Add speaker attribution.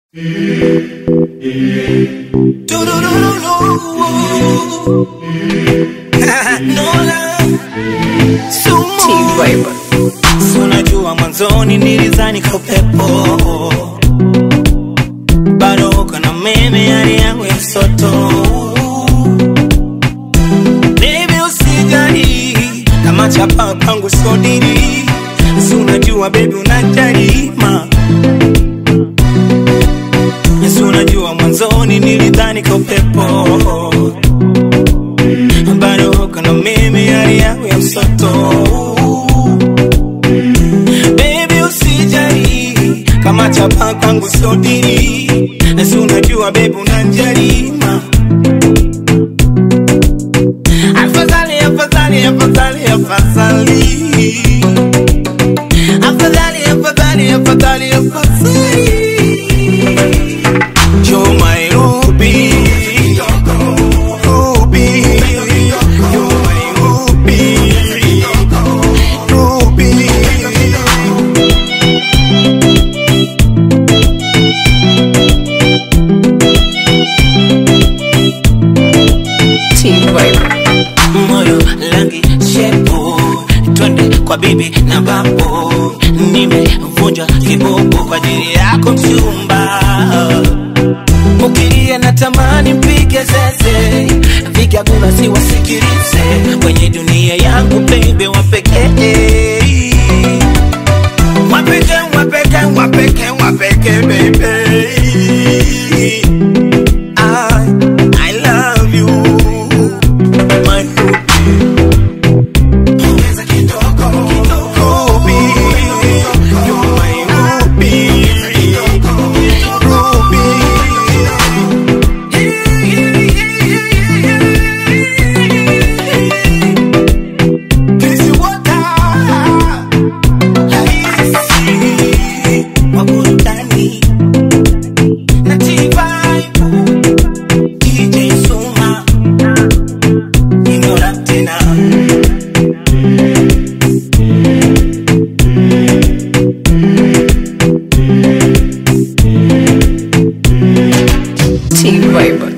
Speaker 1: TeeVyBz.
Speaker 2: Unajua mwanzoni nilizani kwa pepo, bado uko na mimi hali yangu ya msoto. Baby usijali, kama chapa pangu sodiri. Unajua baby unajarima. Unajua mwanzoni nilizani kwa pepo, bado uko na mimi hali yangu ya msoto. Baby usijali, kama chapa kwangu sodiri. Nasi unajua baby unajarima. Afadhali, afadhali, afadhali, afadhali, afadhali, afadhali, afadhali, afadhali. You're my Ruby, Ruby, you're my Ruby, Ruby.
Speaker 1: TeeVyBz.
Speaker 2: Moyo langi shepu, twende kwa bibi na babu. Nimevunja kibubu kwa ajili yako mchumba. Ukilia natamani mpige zeze, vigagula siwasikilize. Kwenye dunia yangu baby wapekee, wapeke, wapeke, wapeke, wapeke baby. I love you, my Ruby, you're my Ruby, Ruby. This is what I see. Waburudani na TeeVyBz, DJ Suma, Norham tena.
Speaker 1: TeeVyBz.